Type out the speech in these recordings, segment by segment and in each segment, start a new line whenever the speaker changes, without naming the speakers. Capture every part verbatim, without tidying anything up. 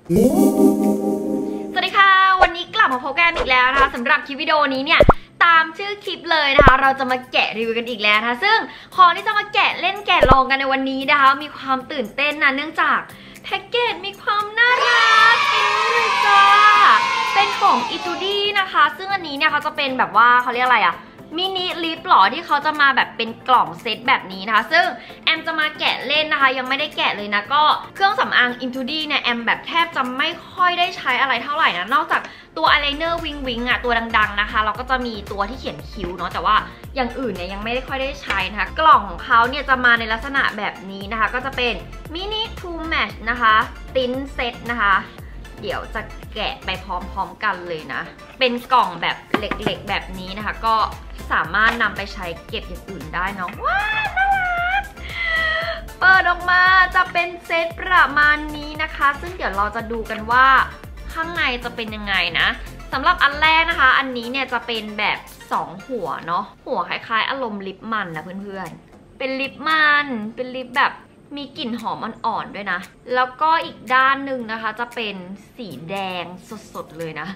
สวัสดีค่ะวันนี้กลับมาพบกันอีกแล้วนะคะสำหรับคลิปวิดีโอนี้เนี่ยตามชื่อคลิปเลยนะคะเราจะมาแกะรีวิวกันอีกแล้วนะคะซึ่งของที่จะมาแกะเล่นแกะลองกันในวันนี้นะคะมีความตื่นเต้นนะเนื่องจากแพ็กเกจมีความน่ารักจริงเลยจ้าเป็นของอิตูดี้นะคะซึ่งอันนี้เนี่ยเขาจะเป็นแบบว่าเขาเรียกอะไรอะมินิลิปหรอที่เขาจะมาแบบเป็นกล่องเซตแบบนี้นะคะซึ่งแอมจะมาแกะเล่นนะคะยังไม่ได้แกะเลยนะก็เครื่องสำอางอินทูดี้เนี่ยแอมแบบแทบจะไม่ค่อยได้ใช้อะไรเท่าไหร่นะนอกจากตัวอายไลเนอร์วิงวิงอ่ะตัวดังๆนะคะเราก็จะมีตัวที่เขียนคิ้วเนาะแต่ว่าอย่างอื่นเนี่ยยังไม่ได้ค่อยได้ใช้นะคะกล่องของเขาเนี่ยจะมาในลักษณะแบบนี้นะคะก็จะเป็นมินิทูแมชนะคะติ้นเซตนะคะเดี๋ยวจะแกะไปพร้อมๆกันเลยนะเป็นกล่องแบบเหล็กๆแบบนี้นะคะก็สามารถนำไปใช้เก็บอย่างอื่นได้เนาะว้าวน่ารักเปิดออกมาจะเป็นเซตประมาณนี้นะคะซึ่งเดี๋ยวเราจะดูกันว่าข้างในจะเป็นยังไงนะสำหรับอันแรกนะคะอันนี้เนี่ยจะเป็นแบบสองหัวเนาะหัวคล้ายๆอารมณ์ลิปมันนะเพื่อนๆเป็นลิปมันเป็นลิปแบบมีกลิ่นหอมอ่อนๆด้วยนะแล้วก็อีกด้านหนึ่งนะคะจะเป็นสีแดงสดๆเลยนะ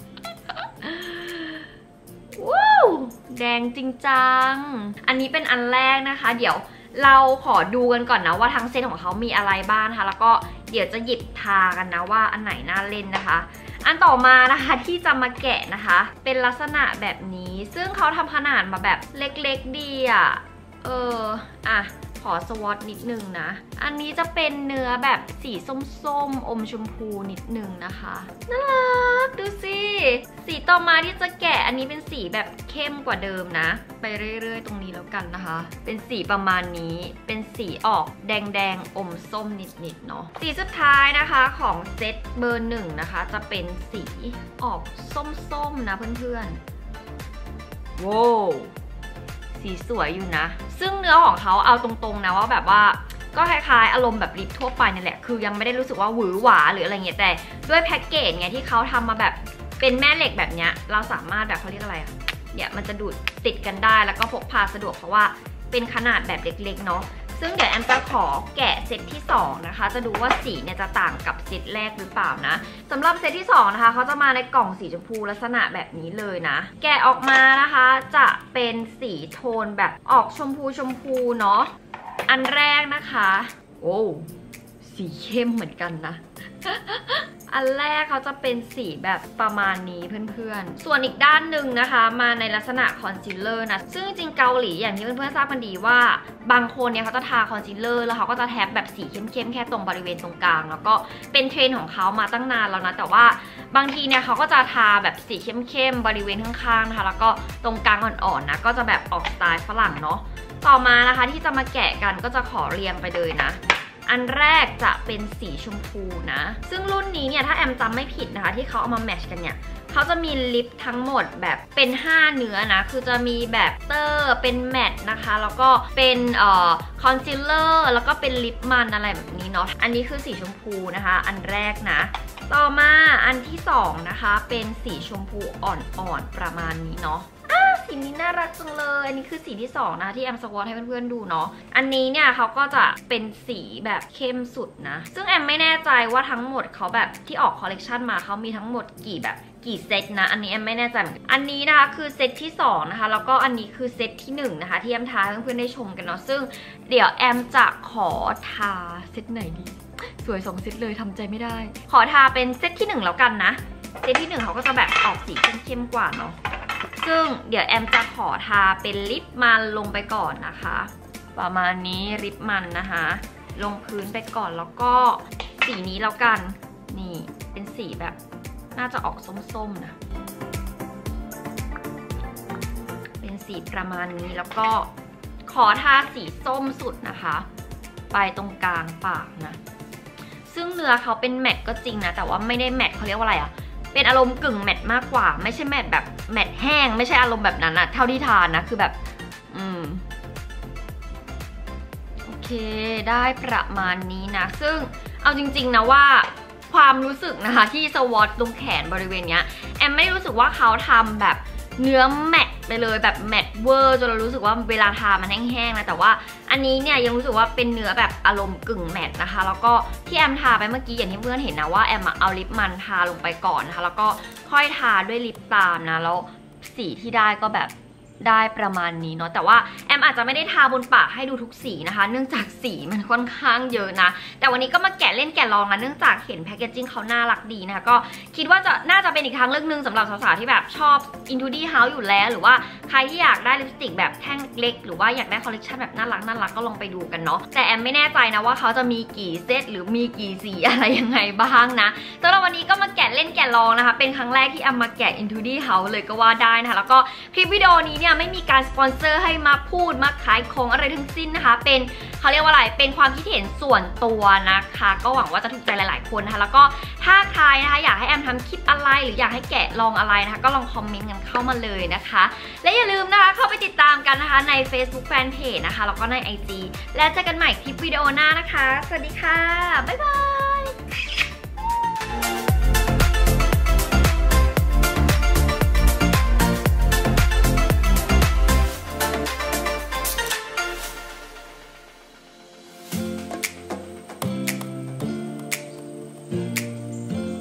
ว้าวแดงจริงจังอันนี้เป็นอันแรกนะคะเดี๋ยวเราขอดูกันก่อนนะว่าทั้งเซตของเขามีอะไรบ้างนะคะแล้วก็เดี๋ยวจะหยิบทากันนะว่าอันไหนน่าเล่นนะคะอันต่อมานะคะที่จะมาแกะนะคะเป็นลักษณะแบบนี้ซึ่งเขาทำขนาดมาแบบเล็กๆดีอ่ะเอออ่ะขอสวอตนิดนึงนะอันนี้จะเป็นเนื้อแบบสีส้มๆอมชมพูนิดนึงนะคะน่ารักดูสิสีต่อมาที่จะแกะอันนี้เป็นสีแบบเข้มกว่าเดิมนะไปเรื่อยๆตรงนี้แล้วกันนะคะเป็นสีประมาณนี้เป็นสีออกแดงๆอมส้มนิดๆเนาะสีสุดท้ายนะคะของเซตเบอร์หนึ่งนะคะจะเป็นสีออกส้มๆนะเพื่อนๆว้าวสีสวยอยู่นะซึ่งเนื้อของเขาเอาตรงๆนะว่าแบบว่าก็คล้ายๆอารมณ์แบบลิปทั่วไปนี่แหละคือยังไม่ได้รู้สึกว่าหวือหวาหรืออะไรเงี้ยแต่ด้วยแพ็กเกจไงที่เขาทำมาแบบเป็นแม่เหล็กแบบเนี้ยเราสามารถแบบเขาเรียกอะไรอะเนี่ยมันจะดูดติดกันได้แล้วก็พกพาสะดวกเพราะว่าเป็นขนาดแบบเล็กๆเนาะซึ่งเดี๋ยวแอมจะขอแกะเซตที่สองนะคะจะดูว่าสีเนี่ยจะต่างกับเซตแรกหรือเปล่านะสำหรับเซตที่สองนะคะเขาจะมาในกล่องสีชมพูลักษณะแบบนี้เลยนะแกะออกมานะคะจะเป็นสีโทนแบบออกชมพูชมพูเนาะอันแรกนะคะโอ้สีเข้มเหมือนกันนะอันแรกเขาจะเป็นสีแบบประมาณนี้เพื่อนๆส่วนอีกด้านหนึ่งนะคะมาในลักษณะคอนซีลเลอร์นะซึ่งจริงเกาหลีอย่างที่เพื่อนๆทราบกันดีว่าบางคนเนี่ยเขาจะทาคอนซีลเลอร์แล้วเขาก็จะแทบแบบสีเข้มๆแค่ตรงบริเวณตรงกลางแล้วก็เป็นเทรนด์ของเขามาตั้งนานแล้วนะแต่ว่าบางทีเนี่ยเขาก็จะทาแบบสีเข้มๆบริเวณข้างๆนะคะแล้วก็ตรงกลางอ่อนๆนะก็จะแบบออกสไตล์ฝรั่งเนาะต่อมานะคะที่จะมาแกะกันก็จะขอเรียงไปเลยนะอันแรกจะเป็นสีชมพูนะซึ่งรุ่นนี้เนี่ยถ้าแอมจำไม่ผิดนะคะที่เขาเอามาแมทช์กันเนี่ยเขาจะมีลิปทั้งหมดแบบเป็นห้าเนื้อนะคือจะมีแบบเตอร์เป็นแมทนะคะแล้วก็เป็นเอ่อคอนซีลเลอร์แล้วก็เป็นลิปมันอะไรแบบนี้เนาะอันนี้คือสีชมพูนะคะอันแรกนะต่อมาอันที่สองนะคะเป็นสีชมพูอ่อนๆประมาณนี้เนาะสีนี้น่ารักจังเลยอันนี้คือสีที่สองนะที่แอมสวอตให้เพื่อนๆดูเนาะอันนี้เนี่ยเขาก็จะเป็นสีแบบเข้มสุดนะซึ่งแอมไม่แน่ใจว่าทั้งหมดเขาแบบที่ออกคอลเลกชันมาเขามีทั้งหมดกี่แบบกี่เซตนะอันนี้แอมไม่แน่ใจอันนี้นะคะคือเซตที่สองนะคะแล้วก็อันนี้คือเซตที่หนึ่งนะคะที่แอมทาให้เพื่อนๆได้ชมกันเนาะซึ่งเดี๋ยวแอมจะขอทาเซตไหนดีสวยสองเซตเลยทำใจไม่ได้ขอทาเป็นเซตที่หนึ่งแล้วกันนะเซตที่หนึ่งเขาก็จะแบบออกสีเข้มๆกว่าเนาะซึ่งเดี๋ยวแอมจะขอทาเป็นลิปมันลงไปก่อนนะคะประมาณนี้ลิปมันนะคะลงพื้นไปก่อนแล้วก็สีนี้แล้วกันนี่เป็นสีแบบน่าจะออกส้มๆนะเป็นสีประมาณนี้แล้วก็ขอทาสีส้มสุดนะคะไปตรงกลางปากนะซึ่งเนื้อเขาเป็นแมตต์ก็จริงนะแต่ว่าไม่ได้แมตต์เขาเรียกว่าอะไรอะเป็นอารมณ์กึ่งแมตต์มากกว่าไม่ใช่แมตต์แบบแมตต์แห้งไม่ใช่อารมณ์แบบนั้นอะเท่าที่ทานนะคือแบบอืมโอเคได้ประมาณนี้นะซึ่งเอาจริงๆนะว่าความรู้สึกนะคะที่สวอตตรงแขนบริเวณเนี้ยแอมไม่รู้สึกว่าเขาทำแบบเนื้อแมตต์ไปเลยแบบแมตต์เวอร์จนเรารู้สึกว่าเวลาทามันแห้งๆนะแต่ว่าอันนี้เนี่ยยังรู้สึกว่าเป็นเนื้อแบบอารมณ์กึ่งแมตต์นะคะแล้วก็ที่แอมทาไปเมื่อกี้อย่างที่เพื่อนเห็นนะว่าแอมเอาลิปมันทาลงไปก่อนนะคะแล้วก็ค่อยทาด้วยลิปตามนะแล้วสีที่ได้ก็แบบได้ประมาณนี้เนาะแต่ว่าแอมอาจจะไม่ได้ทาบนปากให้ดูทุกสีนะคะเนื่องจากสีมันค่อนข้างเยอะนะแต่วันนี้ก็มาแกะเล่นแกะลองนะเนื่องจากเห็นแพคเกจจิ้งเขาน่ารักดีนะคะก็คิดว่าจะน่าจะเป็นอีกทางเลือกนึงสำหรับสาวๆที่แบบชอบ Intude House อยู่แล้วหรือว่าใครที่อยากได้ลิปสติกแบบแท่งเล็กหรือว่าอยากได้คอลเลคชันแบบน่ารักน่ารักก็ลองไปดูกันเนาะแต่แอมไม่แน่ใจนะว่าเขาจะมีกี่เซตหรือมีกี่สีอะไรยังไงบ้างนะสำหรับวันนี้ก็มาแกะเล่นแกะลองนะคะเป็นครั้งแรกที่แอมมาแกะ Intude House เลยก็ว่าได้นะคะแล้วก็คลิปวิดีโอนี้เนี่ยไม่มีการสปอนเซอร์ให้มาพูดมาขายของอะไรทั้งสิ้นนะคะเป็นเขาเรียกว่าอะไรเป็นความคิดเห็นส่วนตัวนะคะก็หวังว่าจะถูกใจหลายๆคนนะคะแล้วก็ถ้าใครนะคะอยากให้แอมทำคลิปอะไรหรืออยากให้แกะลองอะไรนะคะก็ลองคอมเมนต์กันเข้ามาเลยนะคะและอย่าลืมนะคะเข้าไปติดตามกันนะคะใน Facebook Fanpage นะคะแล้วก็ใน ไอ จี และเจอกันใหม่คลิปวิดีโอหน้านะคะสวัสดีค่ะบ๊ายบาย